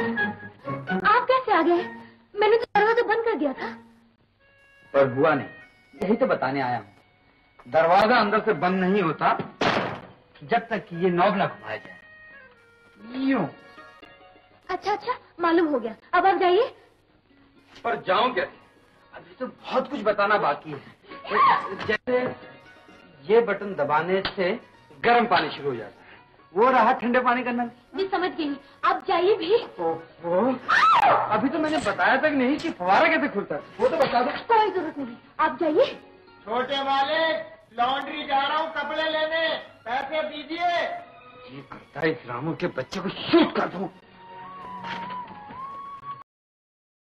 आप कैसे आ गए? मैंने तो दरवाजा बंद कर दिया था। पर बुआ ने, यही तो बताने आया हूँ। दरवाजा अंदर से बंद नहीं होता जब तक कि ये नॉब न घुमाया जाए। यूं। अच्छा, मालूम हो गया। अब आप जाइए। पर जाऊं कैसे? अभी तो बहुत कुछ बताना बाकी है। जैसे ये बटन दबाने से गर्म पानी शुरू हो जाता है, वो रहा ठंडे पानी का नल। जी समझ गई, आप जाइए भी। ओहो, अभी तो मैंने बताया तक नहीं कि फव्वारा कैसे खुलता है, वो तो बता दो। कोई जरूरत नहीं, आप जाइए। छोटे वाले, लॉन्ड्री जा रहा हूँ कपड़े लेने, पैसे दीजिए। ये करता है इस रामू के बच्चे को शूट कर दूं।